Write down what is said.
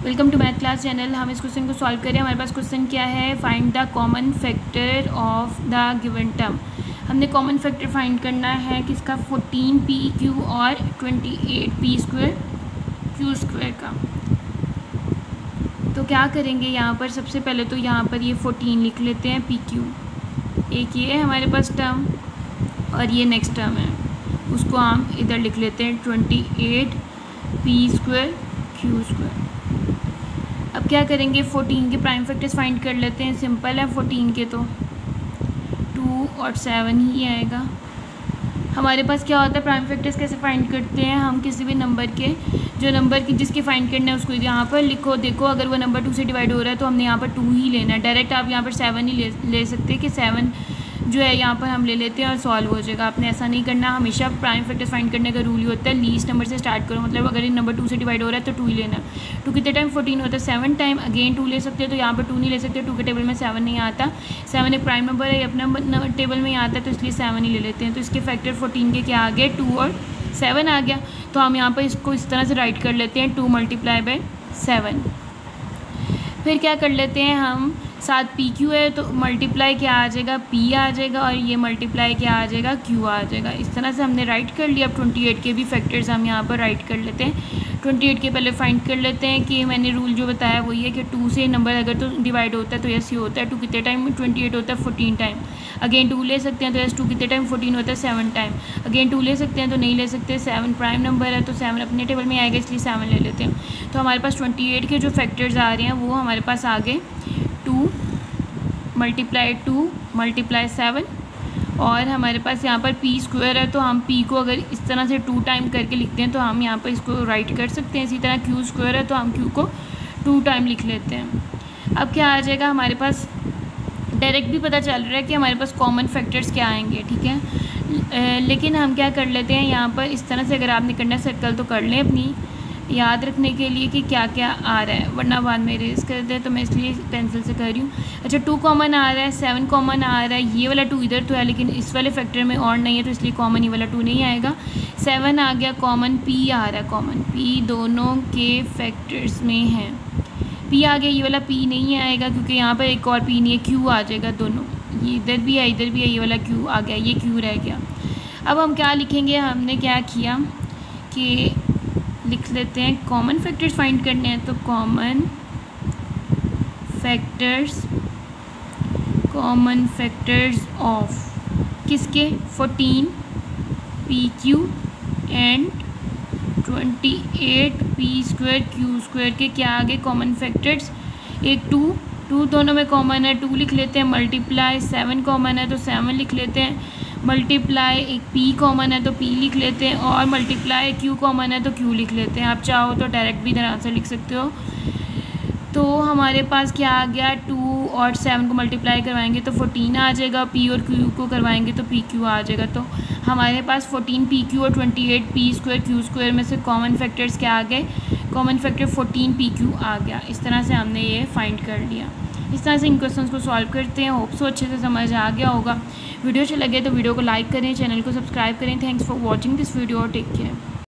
Welcome to math class channel. हम इस question को सॉल्व करें। हमारे पास क्वेश्चन क्या है, find the common factor of the given term. हमने कॉमन फैक्टर फाइंड करना है किसका, 14p और 28p² q² का। तो क्या करेंगे, यहाँ पर सबसे पहले तो यहाँ पर ये 14 लिख लेते हैं, pq एक ये है हमारे पास टर्म और ये नेक्स्ट टर्म है, उसको हम इधर लिख लेते हैं 28p² q²। अब क्या करेंगे, 14 के प्राइम फैक्टर्स फाइंड कर लेते हैं। सिंपल है, 14 के तो 2 और 7 ही आएगा। हमारे पास क्या होता है, प्राइम फैक्टर्स कैसे फाइंड करते हैं, हम किसी भी नंबर के जो नंबर की जिसके फाइंड करना है उसको यहाँ पर लिखो। देखो अगर वो नंबर 2 से डिवाइड हो रहा है तो हमने यहाँ पर 2 ही लेना है। डायरेक्ट आप यहाँ पर 7 ही ले सकते हैं कि 7 जो है यहाँ पर हम ले लेते हैं और सॉल्व हो जाएगा। आपने ऐसा नहीं करना। हमेशा प्राइम फैक्टर्स फाइंड करने का रूल ही होता है लीस्ट नंबर से स्टार्ट करो। मतलब अगर ये नंबर 2 से डिवाइड हो रहा है तो 2 ही लेना। 2 कितने टाइम 14 होता है, 7 टाइम। अगेन 2 ले सकते हैं, तो यहाँ पर 2 नहीं ले सकते, 2 के टेबल में 7 नहीं आता। 7 एक प्राइम नंबर है, ये अपना टेबल में ही आता है, तो इसलिए 7 ही ले लेते हैं। तो इसके फैक्टर 14 के क्या आ गए, 2 और 7 आ गया। तो हम यहाँ पर इसको इस तरह से राइट कर लेते हैं, 2 × 7। फिर क्या कर लेते हैं हम, साथ pq है तो मल्टीप्लाई क्या आ जाएगा, p आ जाएगा, और ये मल्टीप्लाई क्या आ जाएगा, q आ जाएगा। इस तरह से हमने राइट कर लिया। अब 28 के भी फैक्टर्स हम यहाँ पर राइट कर लेते हैं। 28 के पहले फाइंड कर लेते हैं कि मैंने रूल जो बताया वही है कि 2 से नंबर अगर तो डिवाइड होता है तो यस ही होता है। 2 कितने टाइम 28 होता है, 14 टाइम। अगेन 2 ले सकते हैं तो यस 2 कितने टाइम 14 होता है, 7 टाइम। अगेन 2 ले सकते हैं तो नहीं ले सकते, 7 प्राइम नंबर है तो 7 अपने टेबल में आएगा, इसलिए 7 ले लेते हैं। तो हमारे पास 28 के जो फैक्टर्स आ रहे हैं वो हमारे पास आ गए 2 × 7, और हमारे पास यहाँ पर p² है तो हम p को अगर इस तरह से 2 टाइम करके लिखते हैं तो हम यहाँ पर इसको राइट कर सकते हैं। इसी तरह q² है तो हम q को 2 टाइम लिख लेते हैं। अब क्या आ जाएगा हमारे पास, डायरेक्ट भी पता चल रहा है कि हमारे पास कॉमन फैक्टर्स क्या आएंगे, ठीक है। लेकिन हम क्या कर लेते हैं यहाँ पर, इस तरह से अगर आपने करना सर्कल तो कर लें अपनी याद रखने के लिए कि क्या क्या आ रहा है, वरना बाद में रेस कर दे, तो मैं इसलिए पेंसिल से कर रही हूँ। अच्छा 2 कॉमन आ रहा है, 7 कॉमन आ रहा है, ये वाला 2 इधर तो है लेकिन इस वाले फैक्टर में और नहीं है तो इसलिए कॉमन ये वाला 2 नहीं आएगा। 7 आ गया, कॉमन p आ रहा है, कॉमन p दोनों के फैक्टर्स में है। p आ गया, ये वाला p नहीं आएगा क्योंकि यहाँ पर एक और p नहीं है, q आ जाएगा दोनों। ये इधर भी है इधर भी है, ये वाला q आ गया, ये q रह गया। अब हम क्या लिखेंगे, हमने क्या किया कि लिख लेते हैं कॉमन फैक्टर्स फाइंड करने हैं, तो कॉमन फैक्टर्स ऑफ किसके, 14pq एंड 28p² q² के क्या आगे कॉमन फैक्टर्स। एक 2 दोनों में कॉमन है, 2 लिख लेते हैं। मल्टीप्लाई 7 कॉमन है तो 7 लिख लेते हैं। मल्टीप्लाई एक p कॉमन है तो p लिख लेते हैं, और मल्टीप्लाई q कॉमन है तो q लिख लेते हैं। आप चाहो तो डायरेक्ट भी इधर आंसर लिख सकते हो। तो हमारे पास क्या आ गया, 2 और 7 को मल्टीप्लाई करवाएंगे तो 14 आ जाएगा, p और q को करवाएंगे तो pq आ जाएगा। तो हमारे पास 14pq और 28p² q² में से कॉमन फैक्टर्स क्या आ गए, कॉमन फैक्टर 14pq आ गया। इस तरह से हमने ये फाइंड कर लिया। इस तरह से इन क्वेश्चंस को सॉल्व करते हैं। होप सो अच्छे से समझ आ गया होगा। वीडियो अच्छा लगे तो वीडियो को लाइक करें, चैनल को सब्सक्राइब करें। Thanks for watching this video और टेक केयर।